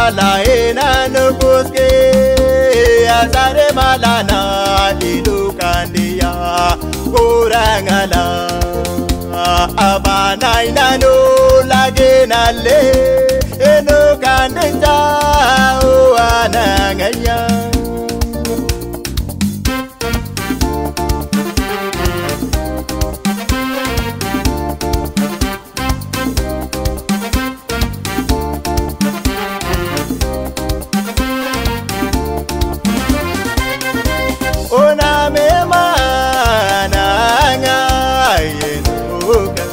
mala ena nukuske azare malana ilukandia kurangala abana inano lagenale enukandita uananganya Ona mema nanga yenuka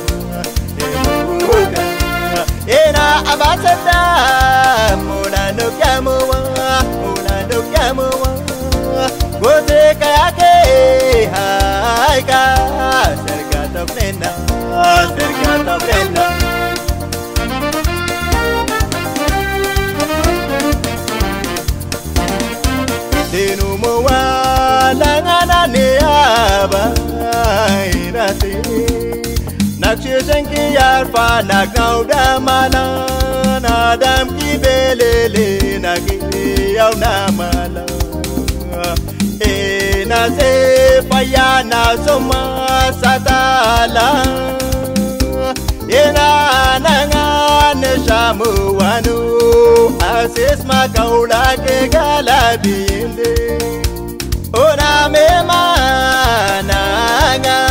ena abasada mona nukamu gote kayake haika serga topena denu mowa langana ne aba irate nakshen ki yarfa nakauda mala nadam ki belele nagi yauna mala ena se payana soma satala ena nanga ne shamu wanu asis makaula ke galabinde Ona mema nanga